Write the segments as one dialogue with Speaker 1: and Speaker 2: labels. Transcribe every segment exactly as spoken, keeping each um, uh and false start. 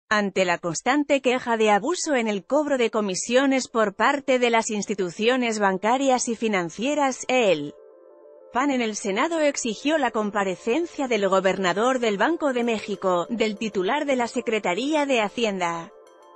Speaker 1: Ante la constante queja de abuso en el cobro de comisiones por parte de las instituciones bancarias y financieras, el P A N en el Senado exigió la comparecencia del gobernador del Banco de México, del titular de la Secretaría de Hacienda,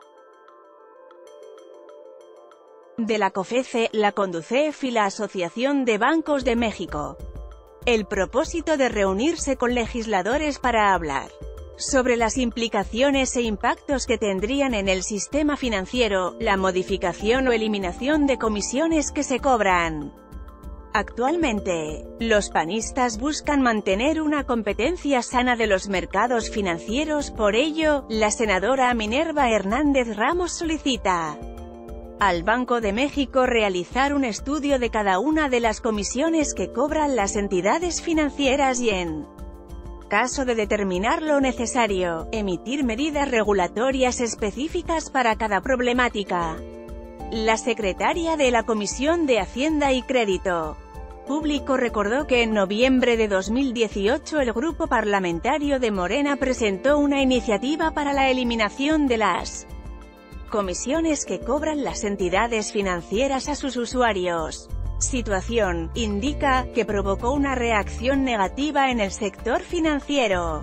Speaker 1: de la COFECE, la CONDUCEF y la Asociación de Bancos de México. El propósito de reunirse con legisladores para hablar sobre las implicaciones e impactos que tendrían en el sistema financiero, la modificación o eliminación de comisiones que se cobran. Actualmente, los panistas buscan mantener una competencia sana de los mercados financieros. Por ello, la senadora Minerva Hernández Ramos solicita al Banco de México realizar un estudio de cada una de las comisiones que cobran las entidades financieras y, en caso de determinar lo necesario, emitir medidas regulatorias específicas para cada problemática. La secretaria de la Comisión de Hacienda y Crédito Público recordó que en noviembre de dos mil dieciocho el grupo parlamentario de Morena presentó una iniciativa para la eliminación de las comisiones que cobran las entidades financieras a sus usuarios. Situación, indica, que provocó una reacción negativa en el sector financiero,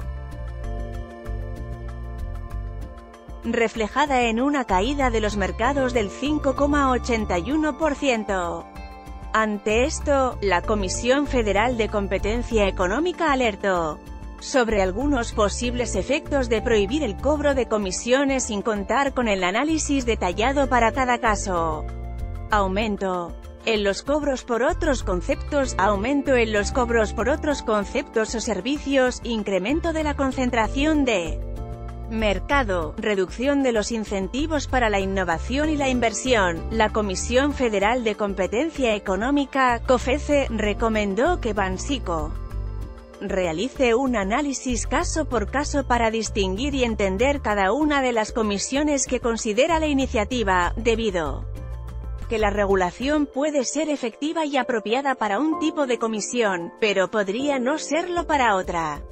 Speaker 1: reflejada en una caída de los mercados del cinco coma ochenta y uno por ciento. Ante esto, la Comisión Federal de Competencia Económica alertó sobre algunos posibles efectos de prohibir el cobro de comisiones sin contar con el análisis detallado para cada caso. Aumento en los cobros por otros conceptos, aumento en los cobros por otros conceptos o servicios, incremento de la concentración de mercado, reducción de los incentivos para la innovación y la inversión. La Comisión Federal de Competencia Económica, COFECE, recomendó que Banxico realice un análisis caso por caso para distinguir y entender cada una de las comisiones que considera la iniciativa, debido que la regulación puede ser efectiva y apropiada para un tipo de comisión, pero podría no serlo para otra.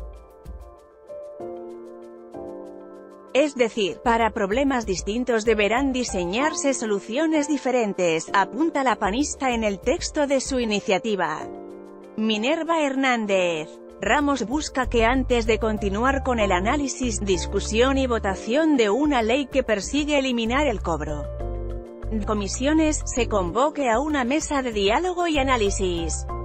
Speaker 1: Es decir, para problemas distintos deberán diseñarse soluciones diferentes, apunta la panista en el texto de su iniciativa. Minerva Hernández Ramos busca que antes de continuar con el análisis, discusión y votación de una ley que persigue eliminar el cobro de comisiones, se convoque a una mesa de diálogo y análisis.